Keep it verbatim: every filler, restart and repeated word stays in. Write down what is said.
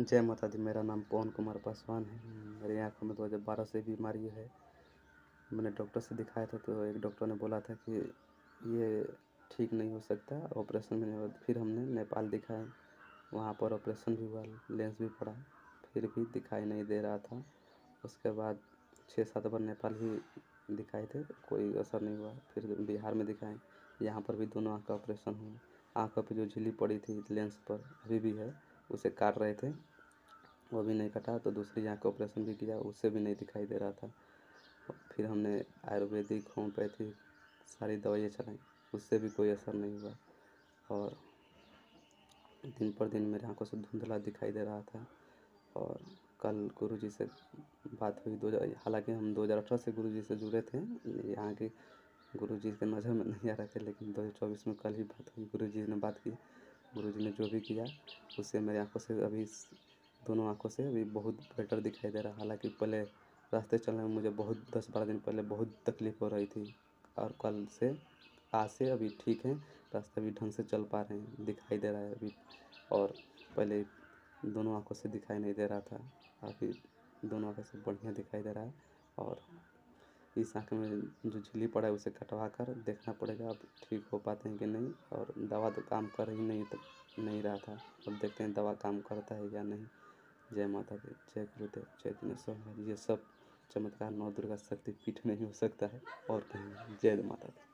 जय माता दी। मेरा नाम पवन कुमार पासवान है। मेरी आँखों में दो हज़ार बारह से बीमारी है। मैंने डॉक्टर से दिखाया था तो एक डॉक्टर ने बोला था कि ये ठीक नहीं हो सकता, ऑपरेशन में नहीं होगा। फिर हमने नेपाल दिखाया, वहाँ पर ऑपरेशन भी हुआ, लेंस भी पड़ा, फिर भी दिखाई नहीं दे रहा था। उसके बाद छः सात बार नेपाल भी दिखाए थे, कोई असर नहीं हुआ। फिर बिहार में दिखाए, यहाँ पर भी दोनों आँख का ऑपरेशन हुआ। आँखों पे जो झिल्ली पड़ी थी लेंस पर अभी भी है, उसे काट रहे थे, वो भी नहीं कटा। तो दूसरी आँख का ऑपरेशन भी किया, उससे भी नहीं दिखाई दे रहा था। फिर हमने आयुर्वेदिक, होम्योपैथिक सारी दवाइयाँ चलाई, उससे भी कोई असर नहीं हुआ। और दिन पर दिन मेरी आँखों से धुंधला दिखाई दे रहा था। और कल गुरुजी से बात हुई, दो हज़ार हालांकि हम दो हज़ार अठारह से गुरुजी से जुड़े थे, यहाँ के गुरुजी के नज़र में नहीं आ रहे थे, लेकिन दो हज़ार चौबीस में कल ही बात हुई, गुरुजी ने बात की। गुरुजी ने जो भी किया उससे मेरी आँखों से अभी दोनों आँखों से अभी बहुत बेटर दिखाई दे रहा है। हालांकि पहले रास्ते चलने में मुझे बहुत दस बारह दिन पहले बहुत तकलीफ़ हो रही थी, और कल से आज से अभी ठीक है, रास्ते भी ढंग से चल पा रहे हैं, दिखाई दे रहा है अभी। और पहले दोनों आँखों से दिखाई नहीं दे रहा था, अभी दोनों आँखों से बढ़िया दिखाई दे रहा है। और इस आँख में जो झिल्ली पड़ा है उसे कटवा कर देखना पड़ेगा, अब ठीक हो पाते हैं कि नहीं। और दवा तो काम कर ही नहीं तो नहीं रहा था, अब देखते हैं दवा काम करता है या नहीं। जय माता दी, जय गुरुदेव, जय दिनेश्वर महाराज। ये सब चमत्कार नौ दुर्गा शक्ति पीठ में ही हो सकता है और कहीं नहीं। जय माता दी।